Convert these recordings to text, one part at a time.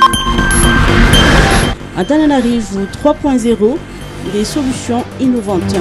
Antananarivo 3.0, des solutions innovantes.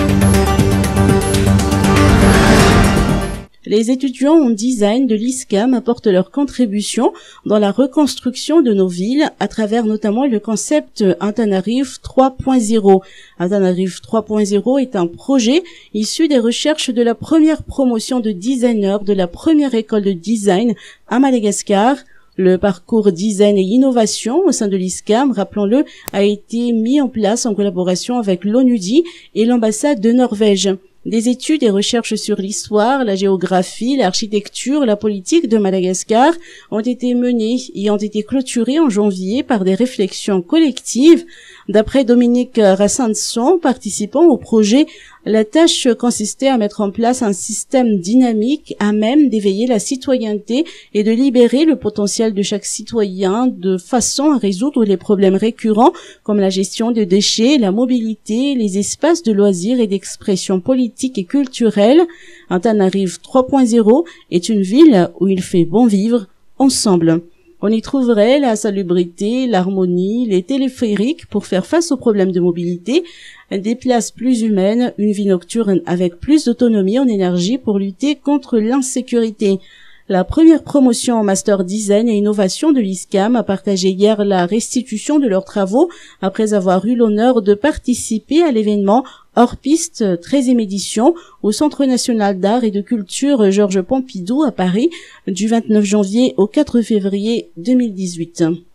Les étudiants en design de l'ISCAM apportent leur contribution dans la reconstruction de nos villes à travers notamment le concept Antananarivo 3.0. Antananarivo 3.0 est un projet issu des recherches de la première promotion de designers de la première école de design à Madagascar. Le parcours design et innovation au sein de l'ISCAM, rappelons-le, a été mis en place en collaboration avec l'ONUDI et l'ambassade de Norvège. Des études et recherches sur l'histoire, la géographie, l'architecture, la politique de Madagascar ont été menées et ont été clôturées en janvier par des réflexions collectives. D'après Dominique Rassansson, participant au projet, la tâche consistait à mettre en place un système dynamique à même d'éveiller la citoyenneté et de libérer le potentiel de chaque citoyen de façon à résoudre les problèmes récurrents comme la gestion des déchets, la mobilité, les espaces de loisirs et d'expression politique et culturelle. Antananarivo 3.0 est une ville où il fait bon vivre ensemble. On y trouverait la salubrité, l'harmonie, les téléphériques pour faire face aux problèmes de mobilité, des places plus humaines, une vie nocturne avec plus d'autonomie en énergie pour lutter contre l'insécurité. La première promotion en Master Design et Innovation de l'ISCAM a partagé hier la restitution de leurs travaux après avoir eu l'honneur de participer à l'événement hors piste 13e édition au Centre national d'art et de culture Georges Pompidou à Paris du 29 janvier au 4 février 2018.